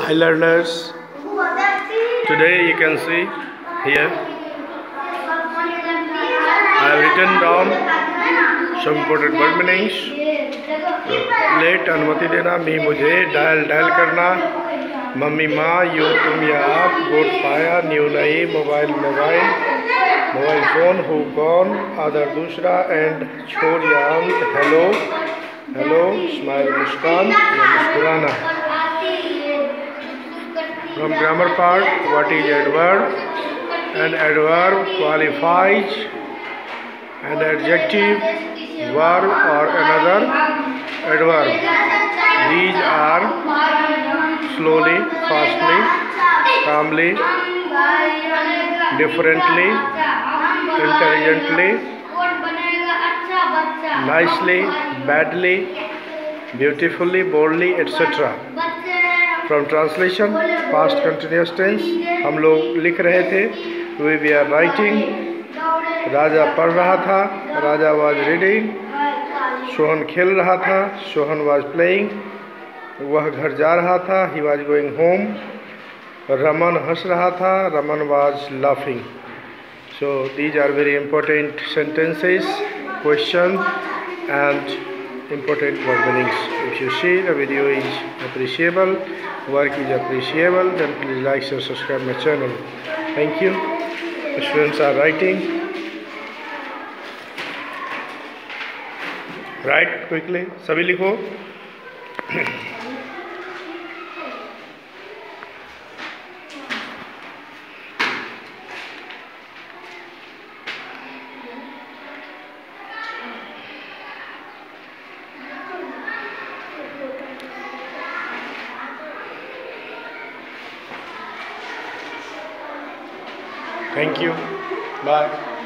Hi learners, today you can see here I have written down some important word meanings. Let अनुमति देना, मी मुझे, dial करना, mummy माँ, you तुम या आप, गोट पाया, न्यू नहीं, मोबाइल फ़ोन, हु कौन, अदर दूसरा, एंड छोड़ या अंत, हेलो, स्माइल मुस्कान या मुस्कुराना. From grammar part, what is adverb? An adverb qualifies an adjective, verb or another adverb. These are slowly, fastly, calmly, differently, intelligently, nicely, badly, beautifully, boldly, etc. From translation, past continuous tense, हम लोग लिख रहे थे. We were writing. राजा पढ़ रहा था. राजा was reading. Sohan खेल रहा था. Sohan was playing. वह घर जा रहा था. He was going home. Raman हंस रहा था. Raman was laughing. So these are very important sentences, questions and important word meanings. If you see the video is appreciable, work is appreciable, then please like, share, subscribe my channel. Thank you. The students are writing. Write quickly. सभी लिखो. Thank you. Bye.